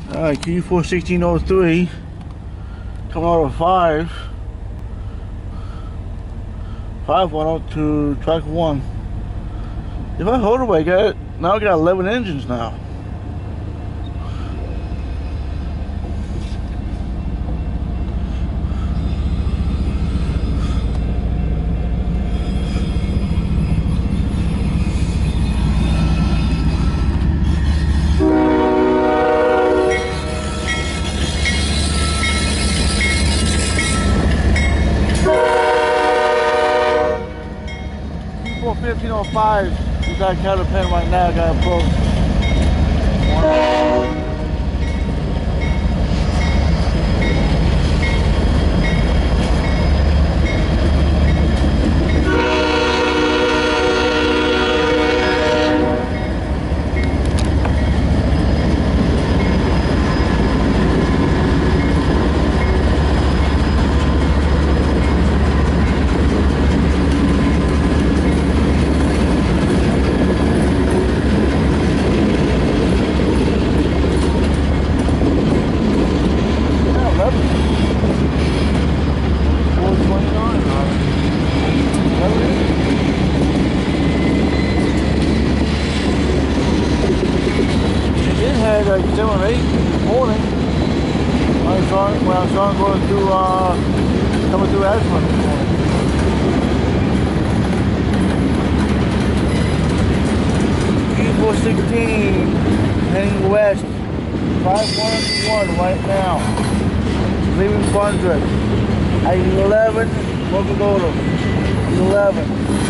Alright, Q416-03 coming out of 510 to track 1. If I hold away, now I got 11 engines now. Q415-05, we got counter pen right now, got a pro. Like 7 or 8 in the morning when I saw him going through coming through Ashland this morning. Q416 heading west, 511 right now, leaving Fundred at 11 Loco 11.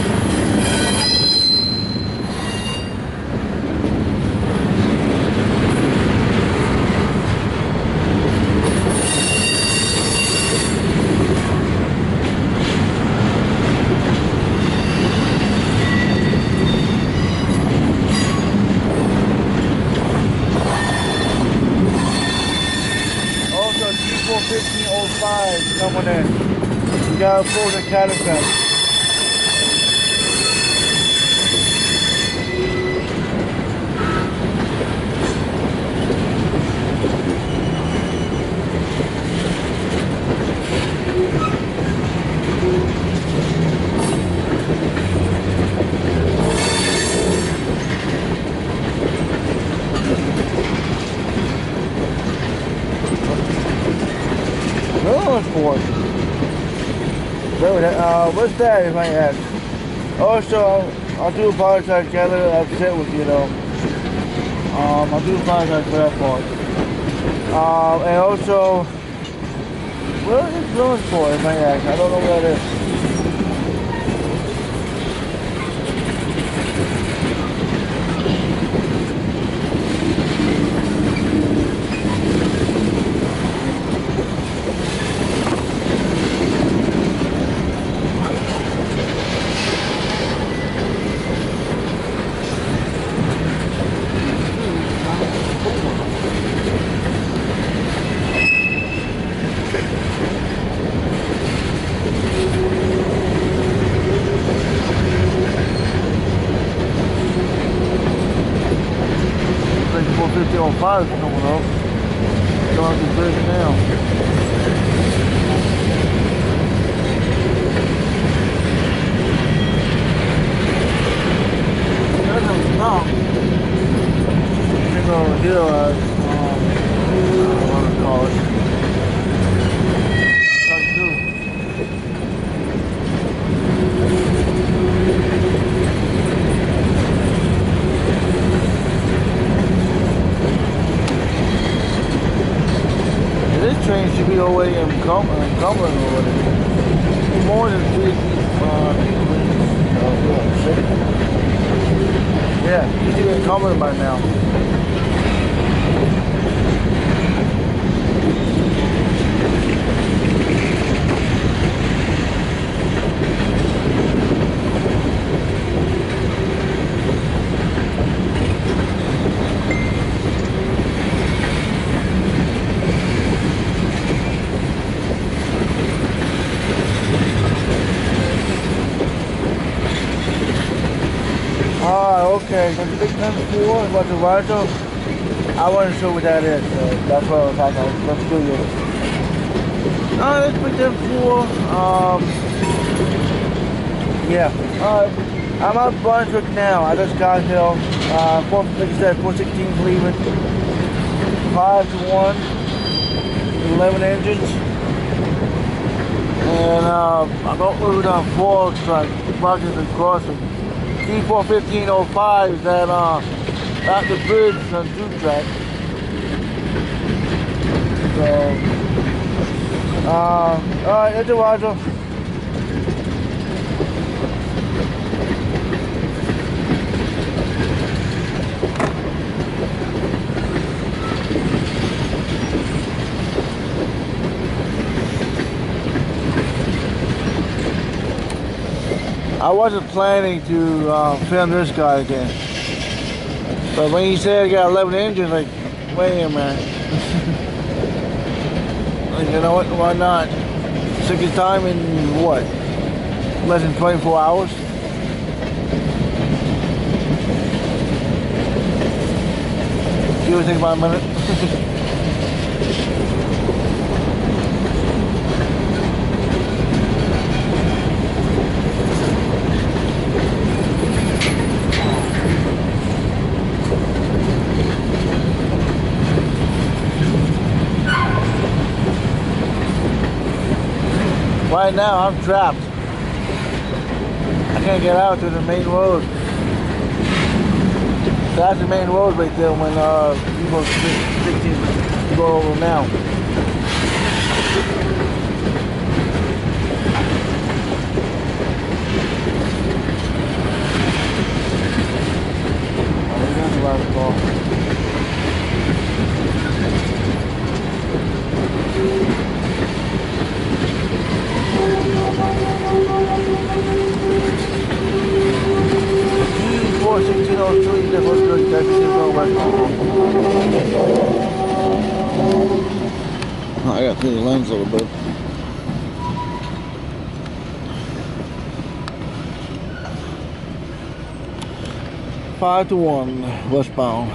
Q415-05 coming in. We got a frozen catapult. What's that, if I ask? Also, I do apologize, got a little upset with you, though. I do apologize for that part. And also, what is this going for, if I ask? I don't know what that is. Q415-05 is coming up. Going to break it down. That doesn't stop. Thing over here, I don't know what to call it. This train should be all the way in Cumberland already. More than 3 yeah, you should be in Cumberland by now. Okay, so the big number 4 about the Rajo. I wasn't sure what that is, so that's what I was asking. Let's do it. Let's put them four. Yeah. I'm out Brunswick now. I just got here. Like I said, 416 leaving. 5 to 1. 11 engines. And I'm over on 4 truck, Washington Crossing. C416-05 is at the bridge on 2 track. So, alright, it's a Roger. I wasn't planning to film this guy again, but when he said he got 11 engines, like, wait a minute. Like, you know what? Why not? Second time in what? Less than 24 hours. Give or take about a minute. Right now, I'm trapped. I can't get out to the main road. That's the main road right there when people 16 go over now. Oh, that's a lot of ball. C416-03 I got through the lens a little bit. Five to 1 westbound.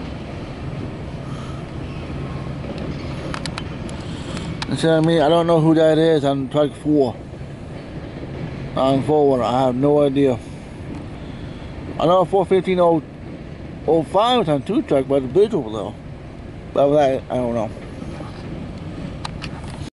I don't know who that is on track 4. On forward, I have no idea. I know 415-05 is on 2 track by the bridge over there. But that, I don't know.